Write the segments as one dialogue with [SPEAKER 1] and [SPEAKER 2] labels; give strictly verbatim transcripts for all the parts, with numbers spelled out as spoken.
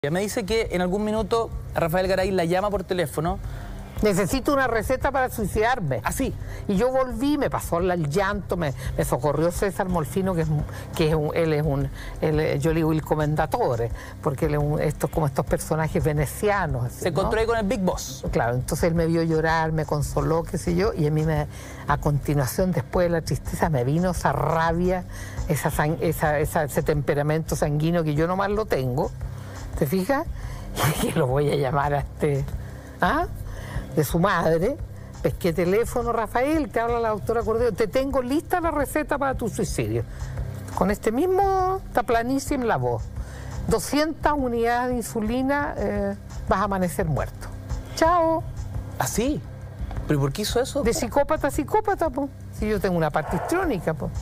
[SPEAKER 1] Ella me dice que en algún minuto Rafael Garay la llama por teléfono.
[SPEAKER 2] Necesito una receta para suicidarme.
[SPEAKER 1] Así.
[SPEAKER 2] Y yo volví, me pasó el llanto, me, me socorrió César Molfino, que es, que es un, él es un, él, yo le digo el comendatore, porque él es un, estos, como estos personajes venecianos. Así,
[SPEAKER 1] Se encontró
[SPEAKER 2] ¿no?
[SPEAKER 1] ahí con el Big Boss.
[SPEAKER 2] Claro, entonces él me vio llorar, me consoló, qué sé yo, y a mí me, a continuación, después de la tristeza, me vino esa rabia, esa, esa, esa, ese temperamento sanguíneo que yo nomás lo tengo, ¿te fijas? Y que lo voy a llamar a este... ¿Ah? de su madre, pesqué teléfono, Rafael, te habla la doctora Cordero, te tengo lista la receta para tu suicidio. Con este mismo, está planísima la voz. doscientas unidades de insulina, eh, vas a amanecer muerto. Chao.
[SPEAKER 1] ¿Así? ¿Pero por qué hizo eso?
[SPEAKER 2] De psicópata a psicópata, pues. Si yo tengo una parte histrónica, pues.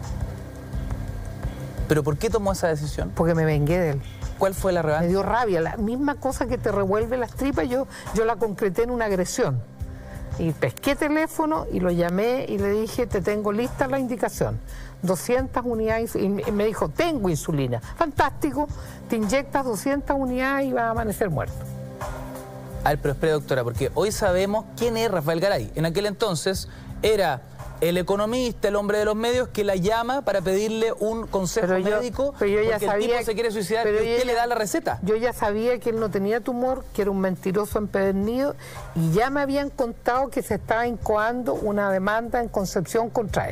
[SPEAKER 1] ¿Pero por qué tomó esa decisión?
[SPEAKER 2] Porque me vengué de él.
[SPEAKER 1] ¿Cuál fue la revancha?
[SPEAKER 2] Me dio rabia, la misma cosa que te revuelve las tripas, yo, yo la concreté en una agresión. Y pesqué teléfono y lo llamé y le dije, te tengo lista la indicación. doscientas unidades, y me dijo, tengo insulina. Fantástico, te inyectas doscientas unidades y vas a amanecer muerto.
[SPEAKER 1] A ver, pero espere, doctora, porque hoy sabemos quién es Rafael Garay. En aquel entonces era el economista, el hombre de los medios, que la llama para pedirle un consejo
[SPEAKER 2] pero yo,
[SPEAKER 1] médico
[SPEAKER 2] pero yo ya
[SPEAKER 1] porque
[SPEAKER 2] sabía,
[SPEAKER 1] el tipo se quiere suicidar y usted
[SPEAKER 2] ya,
[SPEAKER 1] le da la receta.
[SPEAKER 2] Yo ya sabía que él no tenía tumor, que era un mentiroso empedernido, y ya me habían contado que se estaba incoando una demanda en Concepción contra él.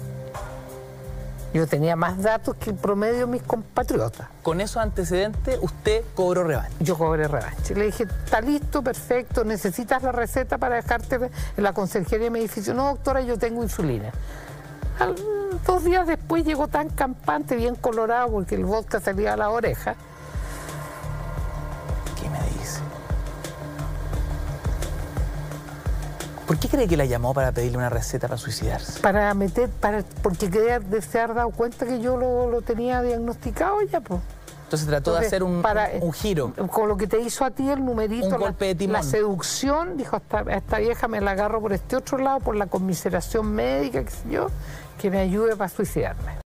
[SPEAKER 2] Yo tenía más datos que el promedio de mis compatriotas.
[SPEAKER 1] Con esos antecedentes, usted cobró revancha.
[SPEAKER 2] Yo cobré revancha. Le dije, está listo, perfecto, necesitas la receta para dejarte en la conserjería de mi edificio. No, doctora, yo tengo insulina. Al, dos días después llegó tan campante, bien colorado, porque el vodka salía a la oreja.
[SPEAKER 1] ¿Qué me dice? ¿Por qué cree que la llamó para pedirle una receta para suicidarse?
[SPEAKER 2] Para meter, para, porque quería se haber dado cuenta que yo lo, lo tenía diagnosticado ya, pues.
[SPEAKER 1] Entonces trató Entonces, de hacer un, para, un, un giro.
[SPEAKER 2] Con lo que te hizo a ti el numerito,
[SPEAKER 1] un golpe
[SPEAKER 2] la,
[SPEAKER 1] de timón.
[SPEAKER 2] La seducción, dijo, esta, esta vieja me la agarro por este otro lado, por la conmiseración médica, qué sé yo, que me ayude para suicidarme.